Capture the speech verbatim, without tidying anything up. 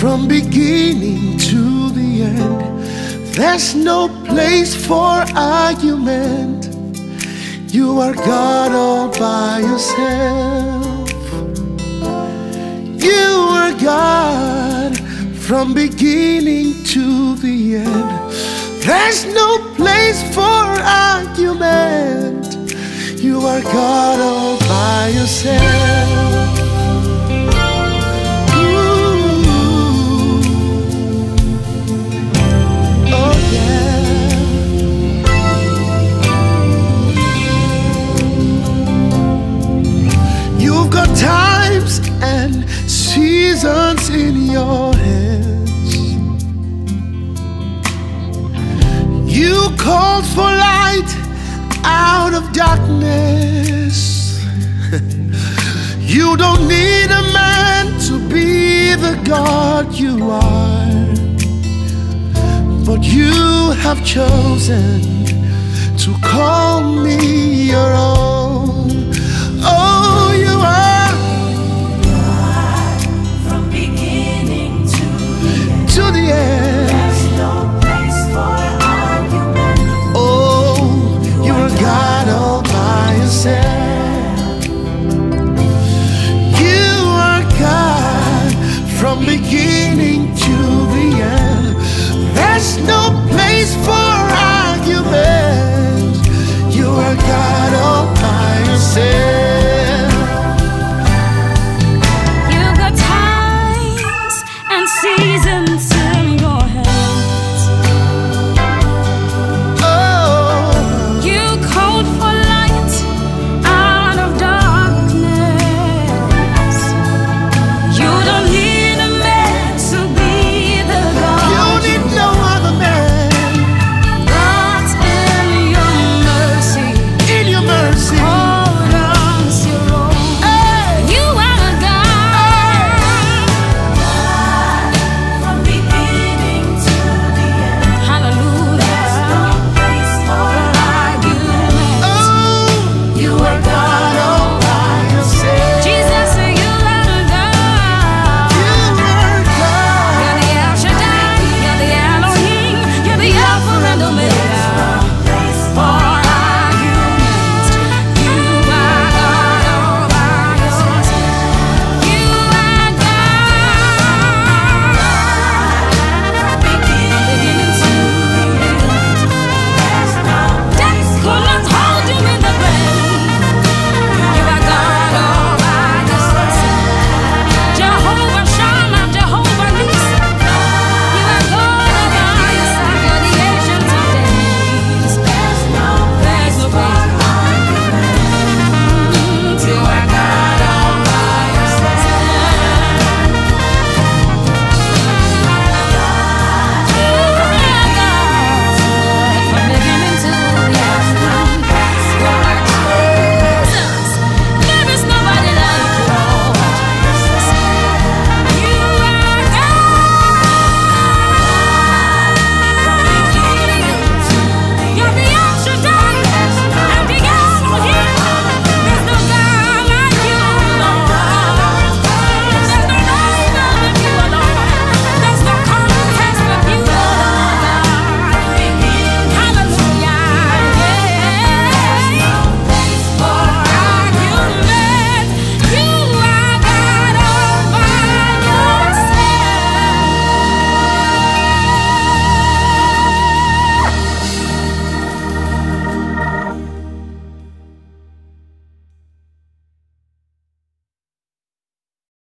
from beginning to the end. There's no place for argument. You are God all by yourself. You are God from beginning to the end. There's no place for argument. You are God all by yourself. Times and seasons in your hands. You called for light out of darkness. You don't need a man to be the God you are, but you have chosen to call me your own. Oh,